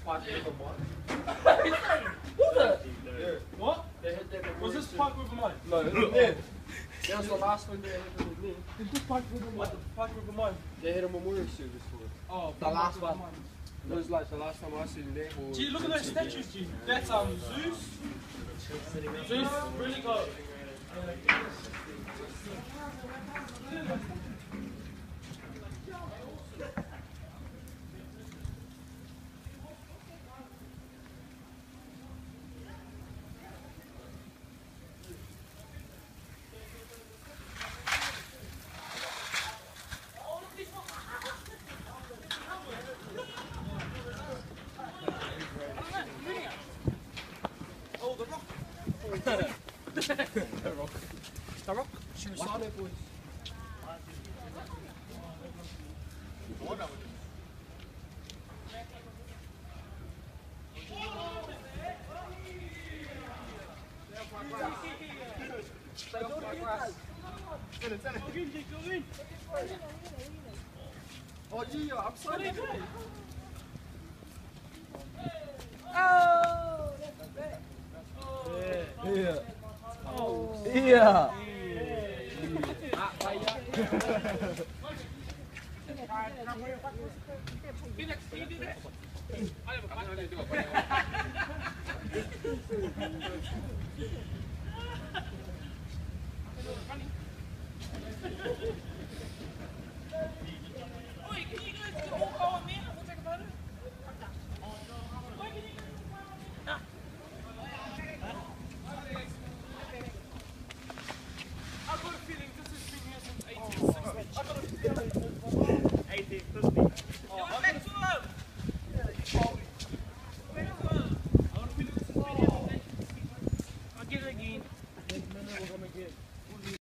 Park River Mine. Was it? Yeah. What? They hit that Was this Park River Mine? No, it was there. That was the last one they hit with me. This Park River Mine. Park River Mine. They had a memorial service for it. Oh, The last one. It was like the last time I seen them. Gee, look at those statues, G. That's Zeus. Zeus really got. Oh, the rock. The rock. She was on it, boys. Oh, yeah, I'm sorry. Oh, that's bad. Yeah. Oh. Yeah. I've got a feeling this has been here since 1860. I've got a feeling. 1850. Oh, back to love. I'll get it again.